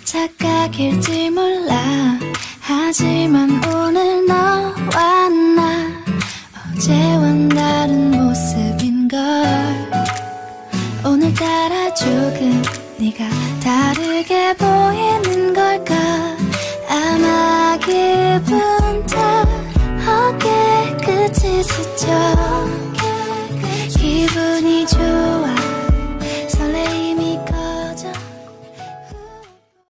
착각일지 몰라. 하지만 오늘 너와 나 어제와는 다른 모습인걸. 오늘따라 조금 네가 다르게 보이는 걸까.